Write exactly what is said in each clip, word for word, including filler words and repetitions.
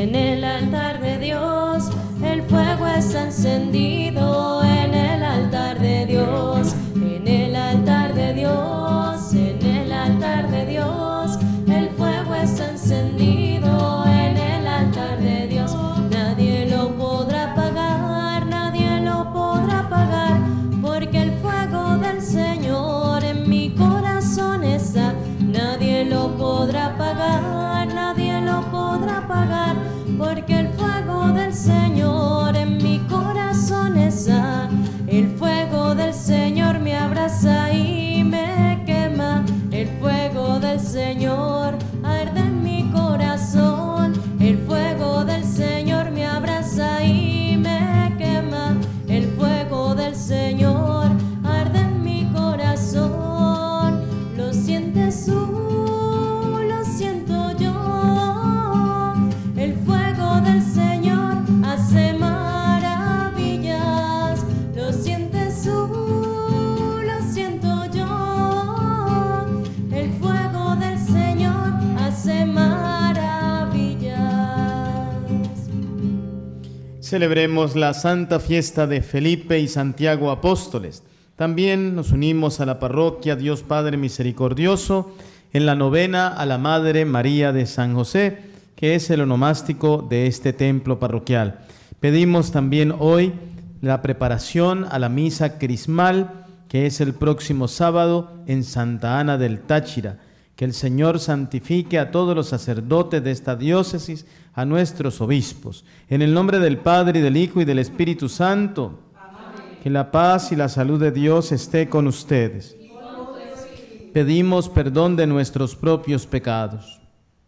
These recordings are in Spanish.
en el altar de Dios. El fuego está encendido en el altar de Dios, en el altar de Dios, en el altar de Dios. El fuego está encendido en el altar de Dios. Nadie lo podrá apagar, nadie lo podrá apagar, porque el fuego del Señor en mi corazón está. Nadie lo podrá apagar, nadie lo podrá apagar, porque el fuego del Señor en mi corazón está. El fuego del Señor me abraza y me quema. El fuego del Señor arde en mi corazón. El fuego del Señor me abraza y me quema. El fuego del Señor arde en mi corazón. Lo sientes tú, lo siento yo. El fuego del Señor hace maravillas. Lo sientes tú, lo siento yo. El fuego del Señor hace maravillas. Celebremos la santa fiesta de Felipe y Santiago apóstoles. También nos unimos a la parroquia Dios Padre Misericordioso en la novena a la Madre María de San José, que es el onomástico de este templo parroquial. Pedimos también hoy la preparación a la misa crismal, que es el próximo sábado en Santa Ana del Táchira. Que el Señor santifique a todos los sacerdotes de esta diócesis, a nuestros obispos. En el nombre del Padre, y del Hijo, y del Espíritu Santo. Amén. Que la paz y la salud de Dios esté con ustedes. Pedimos perdón de nuestros propios pecados.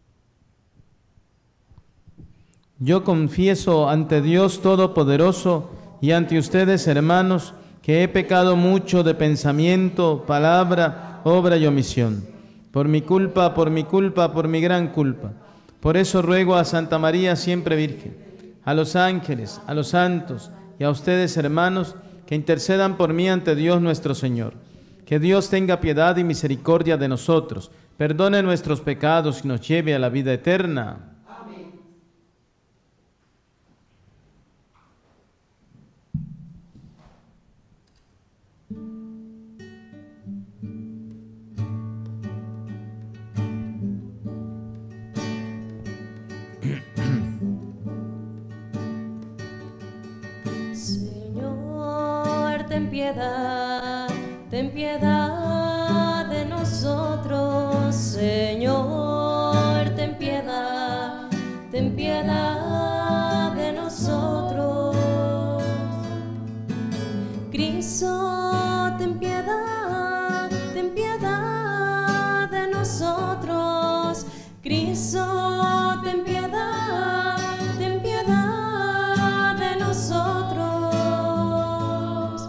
Yo confieso ante Dios Todopoderoso y ante ustedes, hermanos, que he pecado mucho de pensamiento, palabra, obra y omisión. Por mi culpa, por mi culpa, por mi gran culpa. Por eso ruego a Santa María siempre Virgen, a los ángeles, a los santos y a ustedes, hermanos, que intercedan por mí ante Dios nuestro Señor. Que Dios tenga piedad y misericordia de nosotros, perdone nuestros pecados y nos lleve a la vida eterna. Señor, ten piedad, ten piedad de nosotros. Señor, ten piedad, ten piedad de nosotros. Cristo, ten piedad, ten piedad de nosotros. Cristo, ten piedad, ten piedad de nosotros.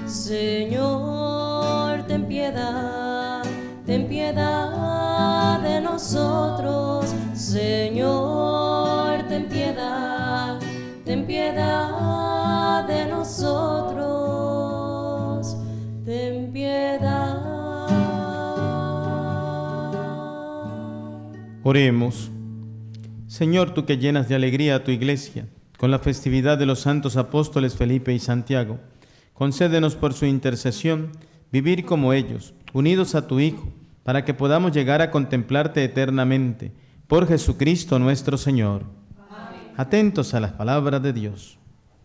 Señor, ten piedad, ten piedad de nosotros. Señor, ten piedad, ten piedad de nosotros. Ten piedad. Oremos. Señor, tú que llenas de alegría a tu iglesia con la festividad de los santos apóstoles Felipe y Santiago, concédenos por su intercesión vivir como ellos, unidos a tu Hijo, para que podamos llegar a contemplarte eternamente. Por Jesucristo nuestro Señor. Amén. Atentos a las palabras de Dios.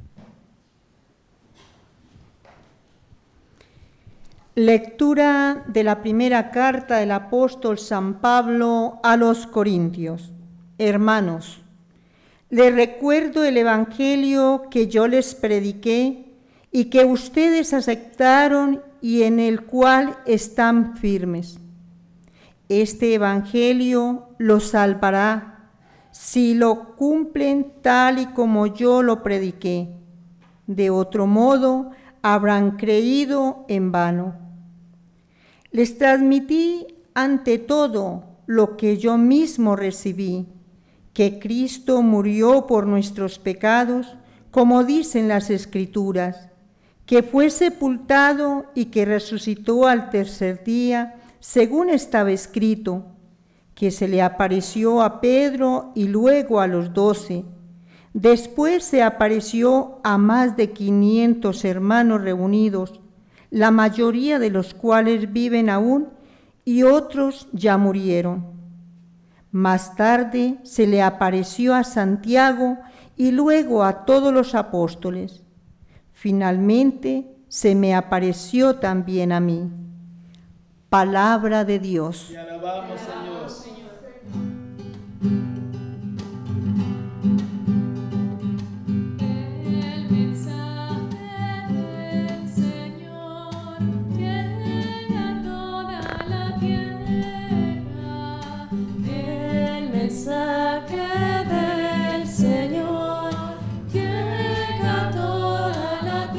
Lectura de la primera carta del apóstol San Pablo a los Corintios. Hermanos, les recuerdo el evangelio que yo les prediqué y que ustedes aceptaron y en el cual están firmes. Este evangelio los salvará si lo cumplen tal y como yo lo prediqué. De otro modo, habrán creído en vano. Les transmití ante todo lo que yo mismo recibí, que Cristo murió por nuestros pecados, como dicen las Escrituras, que fue sepultado y que resucitó al tercer día, según estaba escrito, que se le apareció a Pedro y luego a los doce. Después se apareció a más de quinientos hermanos reunidos, la mayoría de los cuales viven aún y otros ya murieron. Más tarde se le apareció a Santiago y luego a todos los apóstoles. Finalmente se me apareció también a mí. Palabra de Dios. Te alabamos, Señor. El mensaje del Señor llega a toda la tierra. El mensaje del Señor llega a toda la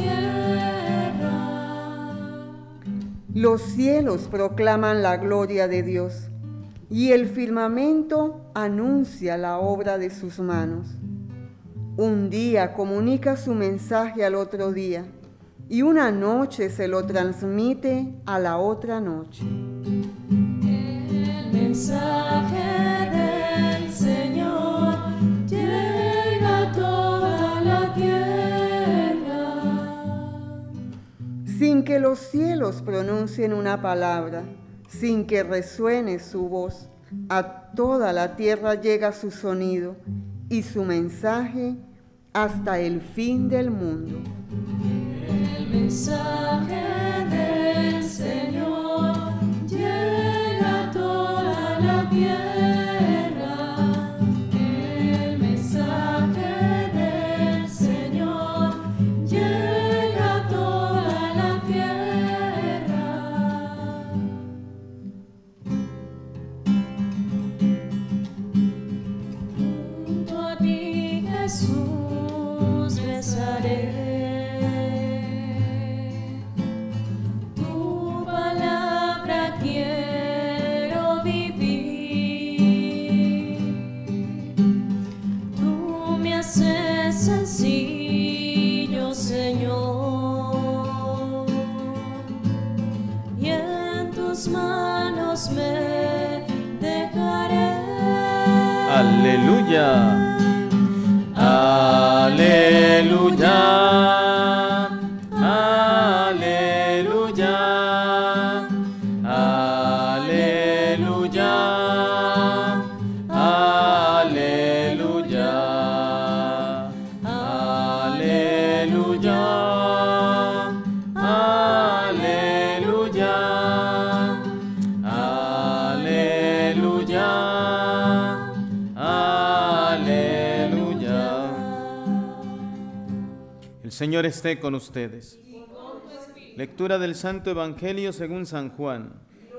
tierra. Los cielos proclaman la gloria de Dios, y el firmamento anuncia la obra de sus manos. Un día comunica su mensaje al otro día, y una noche se lo transmite a la otra noche. El mensaje del Señor llega a toda la tierra. Sin que los cielos pronuncien una palabra, sin que resuene su voz, a toda la tierra llega su sonido y su mensaje hasta el fin del mundo. El mensaje del Señor llega a toda la tierra. El mensaje del Señor llega a toda la tierra. Junto a ti, Jesús, besaré. Tu palabra quiero vivir. Tú me haces sencillo, Señor, y en tus manos me dejaré. Aleluya. Aleluya. Aleluya. Aleluya. Aleluya. Aleluya. Aleluya. Aleluya. Aleluya. El Señor esté con ustedes. Lectura del Santo Evangelio según San Juan.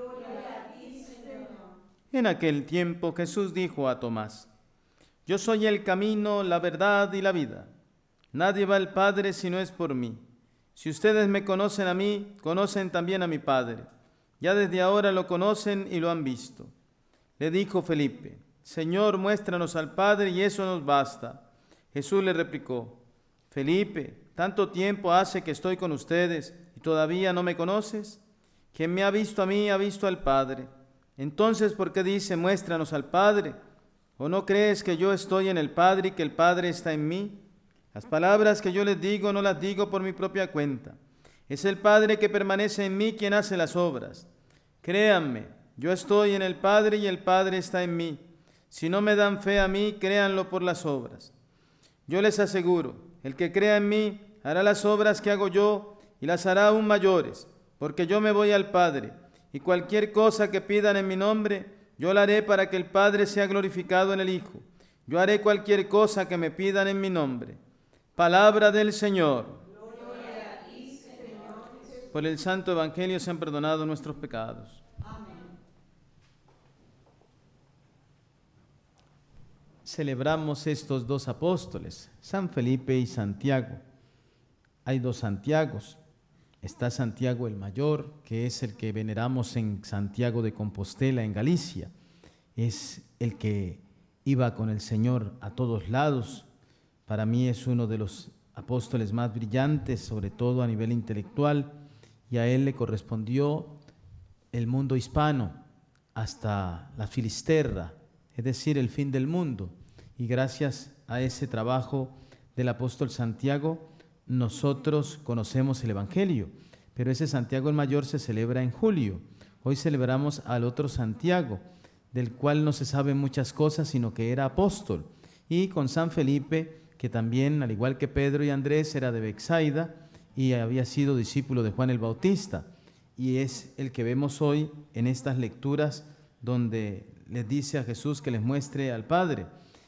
En aquel tiempo Jesús dijo a Tomás: Yo soy el camino, la verdad y la vida. Nadie va al Padre si no es por mí. Si ustedes me conocen a mí, conocen también a mi Padre. Ya desde ahora lo conocen y lo han visto. Le dijo Felipe: Señor, muéstranos al Padre y eso nos basta. Jesús le replicó: Felipe, ¿tanto tiempo hace que estoy con ustedes y todavía no me conoces? Quien me ha visto a mí ha visto al Padre. Entonces, ¿por qué dice, muéstranos al Padre? ¿O no crees que yo estoy en el Padre y que el Padre está en mí? Las palabras que yo les digo no las digo por mi propia cuenta. Es el Padre que permanece en mí quien hace las obras. Créanme, yo estoy en el Padre y el Padre está en mí. Si no me dan fe a mí, créanlo por las obras. Yo les aseguro, el que crea en mí hará las obras que hago yo y las hará aún mayores, porque yo me voy al Padre, y cualquier cosa que pidan en mi nombre, yo la haré para que el Padre sea glorificado en el Hijo. Yo haré cualquier cosa que me pidan en mi nombre. Palabra del Señor. Gloria a ti, Señor Jesús. Por el Santo Evangelio sean perdonados nuestros pecados. Celebramos estos dos apóstoles, San Felipe y Santiago. Hay dos Santiagos. Está Santiago el Mayor, que es el que veneramos en Santiago de Compostela, en Galicia. Es el que iba con el Señor a todos lados. Para mí es uno de los apóstoles más brillantes, sobre todo a nivel intelectual, y a él le correspondió el mundo hispano, hasta la Filisterra, es decir, el fin del mundo. Y gracias a ese trabajo del apóstol Santiago, nosotros conocemos el Evangelio. Pero ese Santiago el Mayor se celebra en julio. Hoy celebramos al otro Santiago, del cual no se saben muchas cosas, sino que era apóstol. Y con San Felipe, que también, al igual que Pedro y Andrés, era de Betsaida y había sido discípulo de Juan el Bautista. Y es el que vemos hoy en estas lecturas donde les dice a Jesús que les muestre al Padre.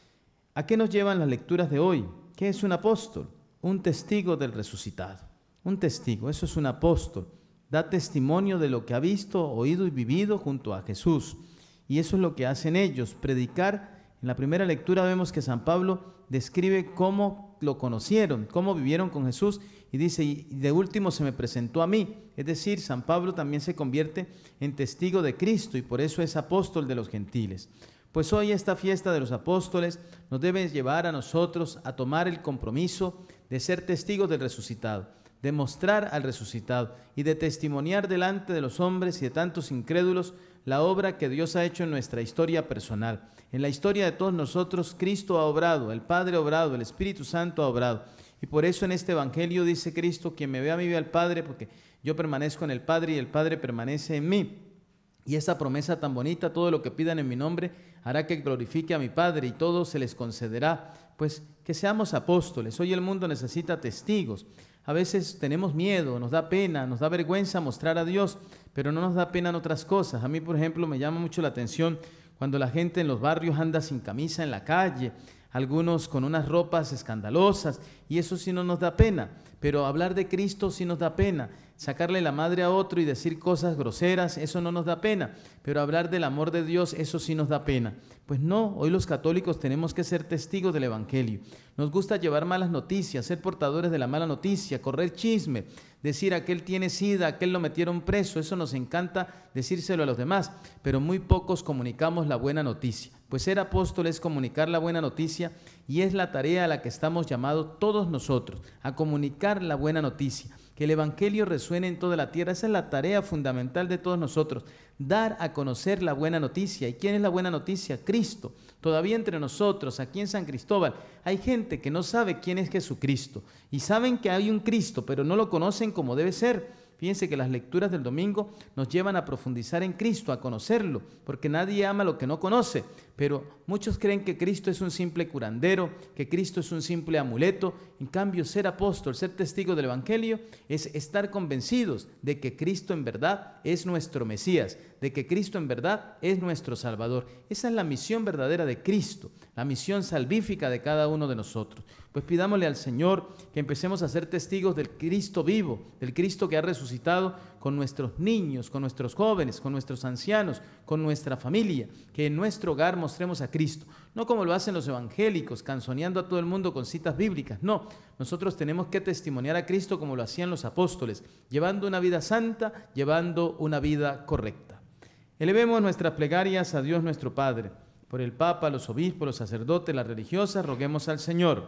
¿A qué nos llevan las lecturas de hoy? ¿Qué es un apóstol? Un testigo del resucitado. Un testigo, eso es un apóstol. Da testimonio de lo que ha visto, oído y vivido junto a Jesús. Y eso es lo que hacen ellos, predicar. En la primera lectura vemos que San Pablo describe cómo lo conocieron, cómo vivieron con Jesús, y dice, y de último se me presentó a mí. Es decir, San Pablo también se convierte en testigo de Cristo y por eso es apóstol de los gentiles. Pues hoy esta fiesta de los apóstoles nos debe llevar a nosotros a tomar el compromiso de ser testigos del resucitado, de mostrar al resucitado y de testimoniar delante de los hombres y de tantos incrédulos la obra que Dios ha hecho en nuestra historia personal. En la historia de todos nosotros, Cristo ha obrado, el Padre ha obrado, el Espíritu Santo ha obrado. Y por eso en este Evangelio dice Cristo, quien me ve a mí ve al Padre, porque yo permanezco en el Padre y el Padre permanece en mí. Y esa promesa tan bonita, todo lo que pidan en mi nombre, hará que glorifique a mi Padre y todo se les concederá. Pues que seamos apóstoles. Hoy el mundo necesita testigos. A veces tenemos miedo, nos da pena, nos da vergüenza mostrar a Dios, pero no nos da pena en otras cosas. A mí, por ejemplo, me llama mucho la atención cuando la gente en los barrios anda sin camisa en la calle, algunos con unas ropas escandalosas, y eso sí no nos da pena. Pero hablar de Cristo sí nos da pena. Sacarle la madre a otro y decir cosas groseras, eso no nos da pena. Pero hablar del amor de Dios, eso sí nos da pena. Pues no, hoy los católicos tenemos que ser testigos del Evangelio. Nos gusta llevar malas noticias, ser portadores de la mala noticia, correr chisme, decir aquel tiene sida, aquel lo metieron preso. Eso nos encanta decírselo a los demás, pero muy pocos comunicamos la buena noticia. Pues ser apóstol es comunicar la buena noticia y es la tarea a la que estamos llamados todos nosotros, a comunicar la buena noticia. Que el Evangelio resuene en toda la tierra, esa es la tarea fundamental de todos nosotros, dar a conocer la buena noticia. ¿Y quién es la buena noticia? Cristo. Todavía entre nosotros, aquí en San Cristóbal, hay gente que no sabe quién es Jesucristo y saben que hay un Cristo, pero no lo conocen como debe ser. Fíjense que las lecturas del domingo nos llevan a profundizar en Cristo, a conocerlo, porque nadie ama lo que no conoce, pero muchos creen que Cristo es un simple curandero, que Cristo es un simple amuleto. En cambio, ser apóstol, ser testigo del Evangelio, es estar convencidos de que Cristo en verdad es nuestro Mesías, de que Cristo en verdad es nuestro Salvador. Esa es la misión verdadera de Cristo, la misión salvífica de cada uno de nosotros. Pues pidámosle al Señor que empecemos a ser testigos del Cristo vivo, del Cristo que ha resucitado, con nuestros niños, con nuestros jóvenes, con nuestros ancianos, con nuestra familia, que en nuestro hogar mostremos a Cristo, no como lo hacen los evangélicos, canzoneando a todo el mundo con citas bíblicas. No, nosotros tenemos que testimoniar a Cristo como lo hacían los apóstoles, llevando una vida santa, llevando una vida correcta. Elevemos nuestras plegarias a Dios nuestro Padre. Por el Papa, los obispos, los sacerdotes, las religiosas, roguemos al Señor.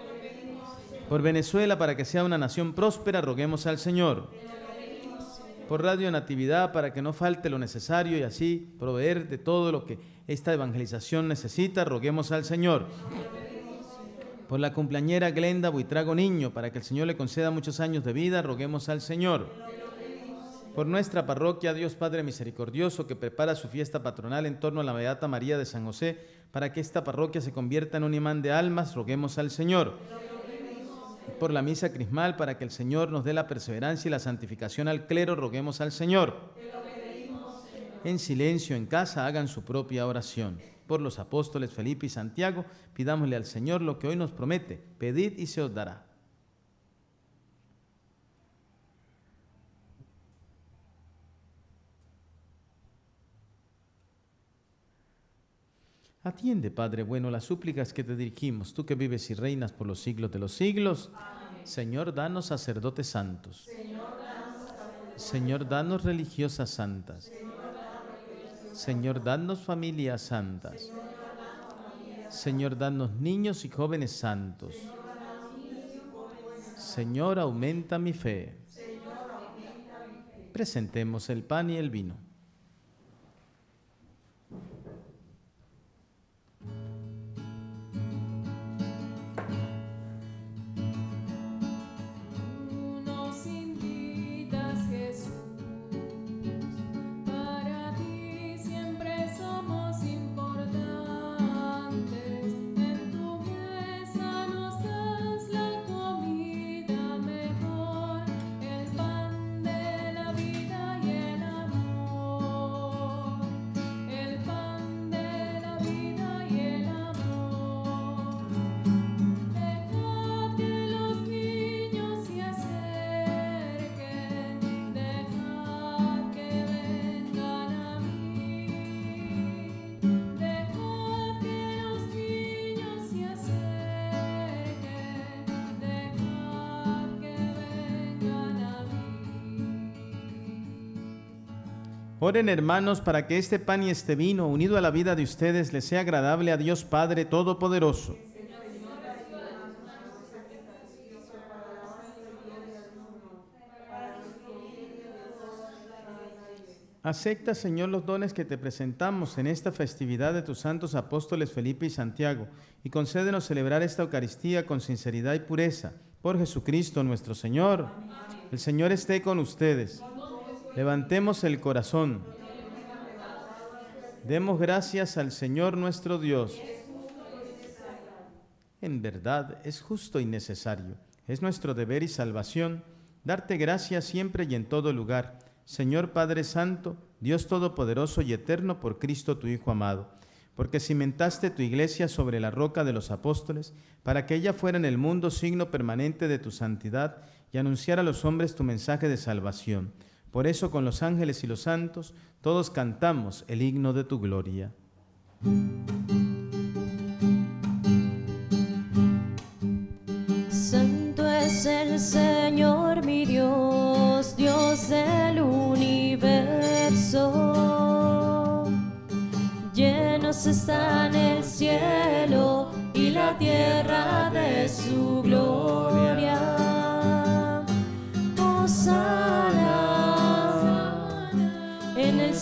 Por Venezuela, para que sea una nación próspera, roguemos al Señor. Por Radio Natividad, para que no falte lo necesario y así proveer de todo lo que esta evangelización necesita, roguemos al Señor. Por la cumpleañera Glenda Buitrago Niño, para que el Señor le conceda muchos años de vida, roguemos al Señor. Por nuestra parroquia, Dios Padre Misericordioso, que prepara su fiesta patronal en torno a la Beata María de San José, para que esta parroquia se convierta en un imán de almas, roguemos al Señor. Por la misa crismal, para que el Señor nos dé la perseverancia y la santificación al clero, roguemos al Señor. En silencio, en casa, hagan su propia oración. Por los apóstoles Felipe y Santiago, pidámosle al Señor lo que hoy nos promete: pedid y se os dará. Atiende, Padre bueno, las súplicas que te dirigimos, tú que vives y reinas por los siglos de los siglos. Amén. Señor, danos sacerdotes santos. Señor, danos, sacerdotes. Señor, danos religiosas santas. Señor, danos, religiosas. Señor, danos familias santas. Señor, danos, familias. Señor, danos niños y jóvenes santos. Señor, danos niños y jóvenes santos. Señor, aumenta mi fe. Señor, aumenta mi fe. Presentemos el pan y el vino. Oren, hermanos, para que este pan y este vino, unido a la vida de ustedes, les sea agradable a Dios Padre Todopoderoso. Acepta, Señor, los dones que te presentamos en esta festividad de tus santos apóstoles Felipe y Santiago, y concédenos celebrar esta Eucaristía con sinceridad y pureza. Por Jesucristo nuestro Señor. Amén. El Señor esté con ustedes. Levantemos el corazón. Demos gracias al Señor nuestro Dios. En verdad es justo y necesario. Es nuestro deber y salvación darte gracias siempre y en todo lugar, Señor Padre Santo, Dios Todopoderoso y Eterno, por Cristo tu Hijo amado, porque cimentaste tu iglesia sobre la roca de los apóstoles, para que ella fuera en el mundo signo permanente de tu santidad y anunciara a los hombres tu mensaje de salvación. Por eso, con los ángeles y los santos, todos cantamos el himno de tu gloria. Santo es el Señor mi Dios, Dios del universo. Llenos están el cielo y la tierra de su gloria. Hosana en el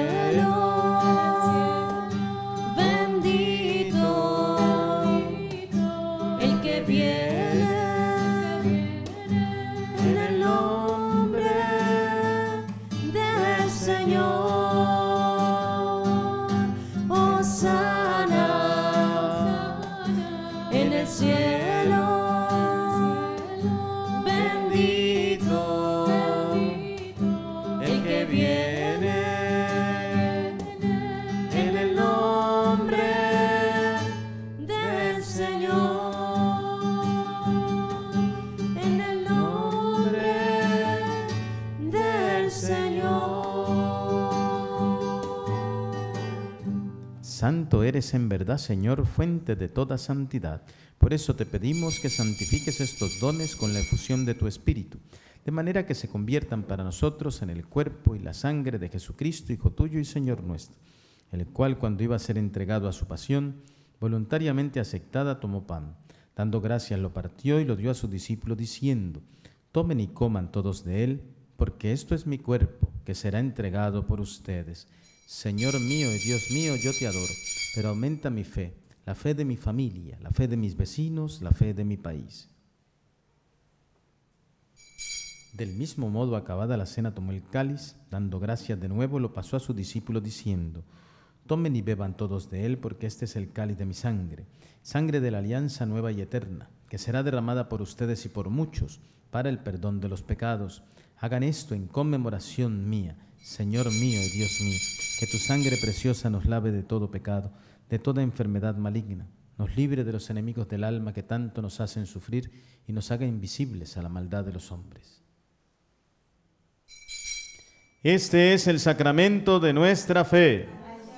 cielo, bendito el que viene en el nombre del Señor. Hosana en el cielo, bendito el que viene en el nombre del Señor, en el nombre del Señor. Santo eres en verdad, Señor, fuente de toda santidad. Por eso te pedimos que santifiques estos dones con la efusión de tu Espíritu, de manera que se conviertan para nosotros en el cuerpo y la sangre de Jesucristo, Hijo tuyo y Señor nuestro, el cual, cuando iba a ser entregado a su pasión, voluntariamente aceptada, tomó pan. Dando gracias, lo partió y lo dio a sus discípulos, diciendo: tomen y coman todos de él, porque esto es mi cuerpo, que será entregado por ustedes. Señor mío y Dios mío, yo te adoro, pero aumenta mi fe, la fe de mi familia, la fe de mis vecinos, la fe de mi país. Del mismo modo, acabada la cena, tomó el cáliz, dando gracias de nuevo, lo pasó a sus discípulos, diciendo: tomen y beban todos de él, porque este es el cáliz de mi sangre, sangre de la alianza nueva y eterna, que será derramada por ustedes y por muchos, para el perdón de los pecados. Hagan esto en conmemoración mía. Señor mío y Dios mío, que tu sangre preciosa nos lave de todo pecado, de toda enfermedad maligna, nos libre de los enemigos del alma que tanto nos hacen sufrir y nos haga invisibles a la maldad de los hombres. Este es el sacramento de nuestra fe.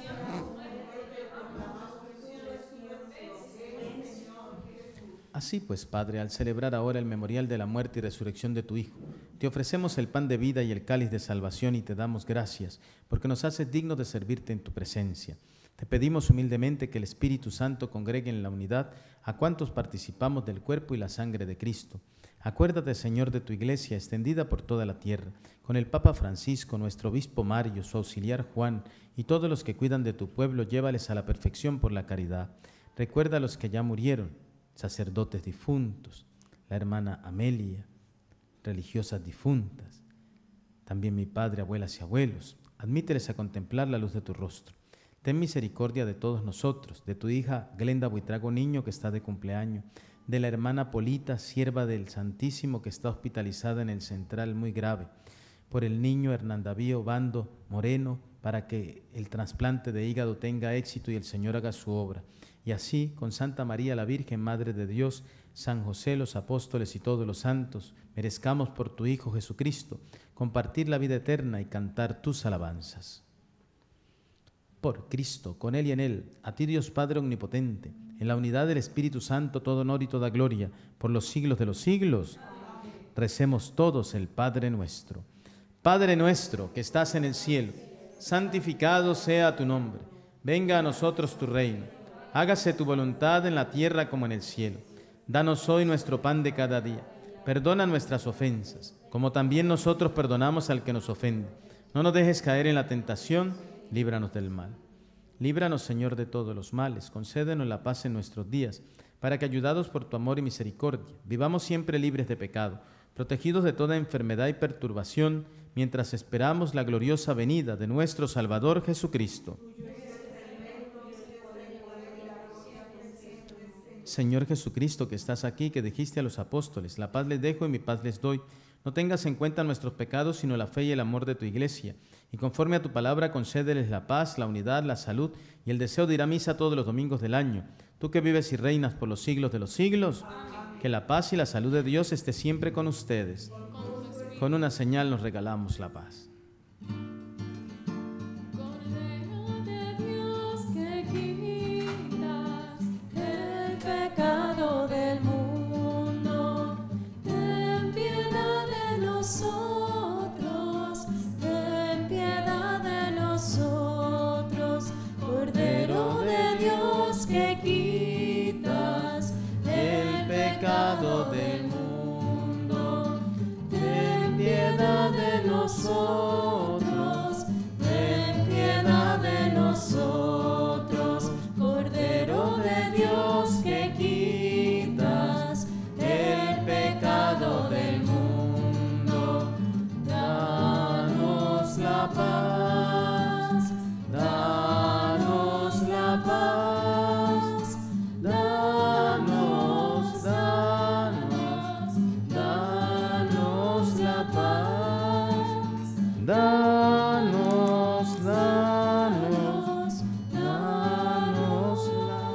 Así pues, Padre, al celebrar ahora el memorial de la muerte y resurrección de tu Hijo, te ofrecemos el pan de vida y el cáliz de salvación y te damos gracias, porque nos haces dignos de servirte en tu presencia. Te pedimos humildemente que el Espíritu Santo congregue en la unidad a cuantos participamos del cuerpo y la sangre de Cristo. Acuérdate, Señor, de tu iglesia extendida por toda la tierra, con el Papa Francisco, nuestro obispo Mario, su auxiliar Juan, y todos los que cuidan de tu pueblo, llévales a la perfección por la caridad. Recuerda a los que ya murieron, sacerdotes difuntos, la hermana Amelia, religiosas difuntas, también mi padre, abuelas y abuelos. Admíteles a contemplar la luz de tu rostro. Ten misericordia de todos nosotros, de tu hija Glenda Buitrago Niño, que está de cumpleaños, de la hermana Polita, sierva del Santísimo, que está hospitalizada en el Central muy grave, por el niño Hernán David Obando Moreno, para que el trasplante de hígado tenga éxito y el Señor haga su obra. Y así, con Santa María la Virgen, Madre de Dios, San José, los apóstoles y todos los santos, merezcamos por tu Hijo Jesucristo compartir la vida eterna y cantar tus alabanzas. Por Cristo, con Él y en Él, a ti Dios Padre Omnipotente, en la unidad del Espíritu Santo, todo honor y toda gloria, por los siglos de los siglos. Recemos todos el Padre nuestro. Padre nuestro, que estás en el cielo, santificado sea tu nombre. Venga a nosotros tu reino. Hágase tu voluntad en la tierra como en el cielo. Danos hoy nuestro pan de cada día. Perdona nuestras ofensas, como también nosotros perdonamos al que nos ofende. No nos dejes caer en la tentación, líbranos del mal. Líbranos, Señor, de todos los males. Concédenos la paz en nuestros días, para que, ayudados por tu amor y misericordia, vivamos siempre libres de pecado, protegidos de toda enfermedad y perturbación, mientras esperamos la gloriosa venida de nuestro Salvador Jesucristo. Señor Jesucristo, que estás aquí, que dijiste a los apóstoles, la paz les dejo y mi paz les doy. No tengas en cuenta nuestros pecados, sino la fe y el amor de tu iglesia. Y conforme a tu palabra, concédeles la paz, la unidad, la salud y el deseo de ir a misa todos los domingos del año. Tú que vives y reinas por los siglos de los siglos, que la paz y la salud de Dios esté siempre con ustedes. Con una señal nos regalamos la paz. Cordero de Dios, que quitas el pecado del mundo, ten piedad de nosotros, ten piedad de nosotros. Cordero de Dios, que quitas el pecado del mundo, ten piedad de nosotros, ten piedad de nosotros. Cordero de Dios, que quitas el pecado del mundo, danos la paz, danos la paz, danos, danos, danos la paz, Danos, danos, danos, danos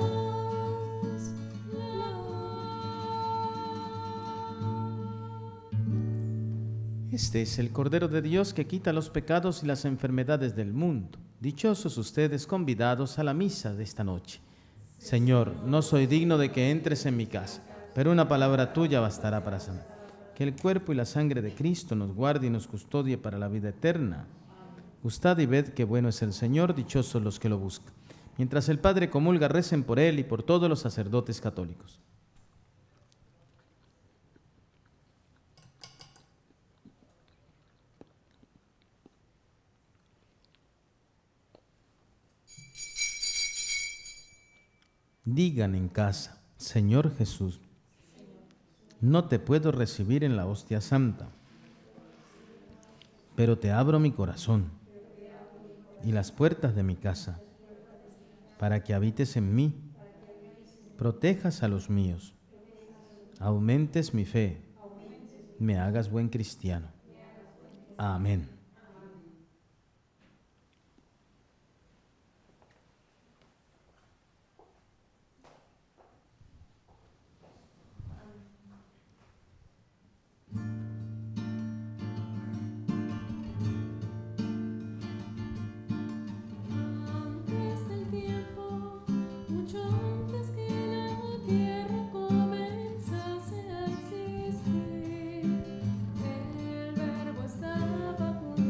la. Este es el Cordero de Dios que quita los pecados y las enfermedades del mundo. Dichosos ustedes convidados a la misa de esta noche. Señor, no soy digno de que entres en mi casa, pero una palabra tuya bastará para sanar. Que el cuerpo y la sangre de Cristo nos guarde y nos custodie para la vida eterna. Gustad y ved qué bueno es el Señor, dichosos los que lo buscan. Mientras el Padre comulga, recen por él y por todos los sacerdotes católicos. Digan en casa: Señor Jesús, no te puedo recibir en la hostia santa, pero te abro mi corazón y las puertas de mi casa, para que habites en mí, protejas a los míos, aumentes mi fe, me hagas buen cristiano. Amén. Antes del tiempo, mucho antes que la tierra comenzase a existir, el Verbo estaba junto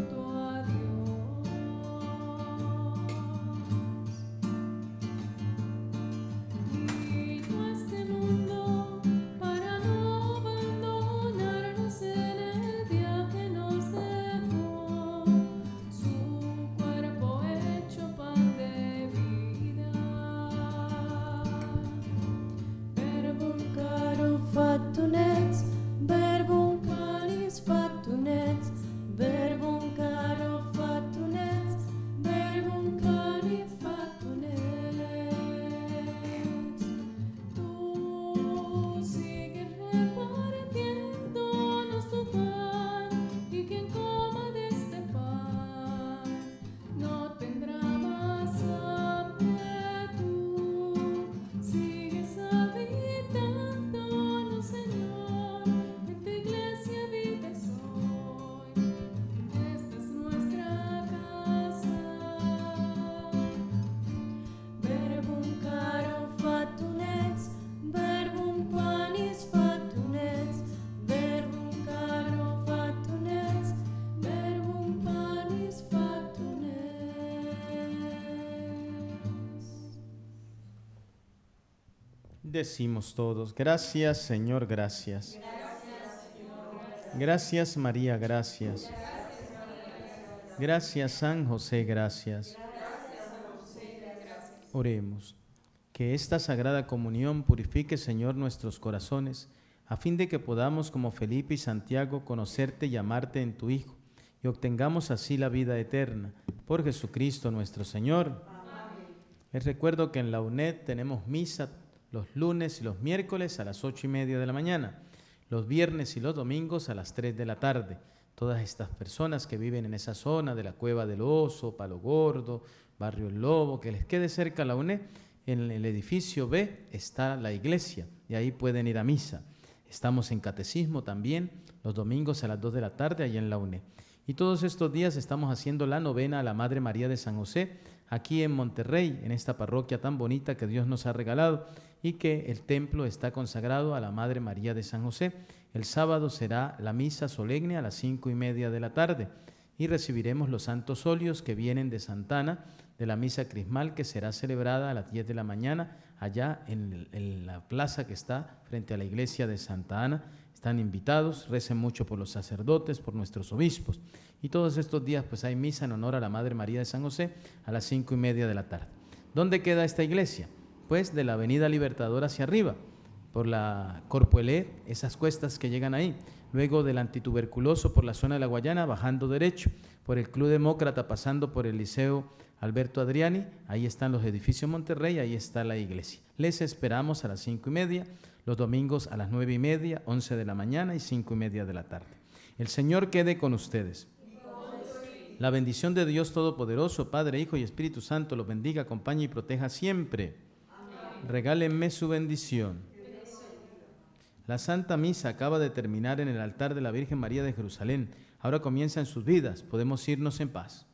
Decimos todos, gracias Señor, gracias. Gracias María, gracias. Gracias San José, gracias. Oremos. Que esta Sagrada Comunión purifique, Señor, nuestros corazones, a fin de que podamos, como Felipe y Santiago, conocerte y amarte en tu Hijo, y obtengamos así la vida eterna. Por Jesucristo nuestro Señor. Amén. Les recuerdo que en la U N E D tenemos misa los lunes y los miércoles a las ocho y media de la mañana, los viernes y los domingos a las tres de la tarde. Todas estas personas que viven en esa zona de la Cueva del Oso, Palo Gordo, Barrio El Lobo, que les quede cerca la U N E D, en el edificio B está la iglesia y ahí pueden ir a misa. Estamos en catecismo también los domingos a las dos de la tarde allá en la U N E D. Y todos estos días estamos haciendo la novena a la Madre María de San José aquí en Monterrey, en esta parroquia tan bonita que Dios nos ha regalado y que el templo está consagrado a la Madre María de San José. El sábado será la misa solemne a las cinco y media de la tarde y recibiremos los santos óleos que vienen de Santa Ana, de la misa crismal que será celebrada a las diez de la mañana allá en, el, en la plaza que está frente a la iglesia de Santa Ana. Están invitados, recen mucho por los sacerdotes, por nuestros obispos. Y todos estos días pues hay misa en honor a la Madre María de San José a las cinco y media de la tarde. ¿Dónde queda esta iglesia? Pues de la Avenida Libertador hacia arriba, por la Corpuelé, esas cuestas que llegan ahí. Luego del Antituberculoso por la zona de la Guayana, bajando derecho, por el Club Demócrata, pasando por el Liceo Alberto Adriani, ahí están los edificios Monterrey, ahí está la iglesia. Les esperamos a las cinco y media, los domingos a las nueve y media, once de la mañana y cinco y media de la tarde. El Señor quede con ustedes. La bendición de Dios Todopoderoso, Padre, Hijo y Espíritu Santo, los bendiga, acompañe y proteja siempre. Amén. Regálenme su bendición. La Santa Misa acaba de terminar en el altar de la Virgen María de Jerusalén. Ahora comienzan sus vidas. Podemos irnos en paz.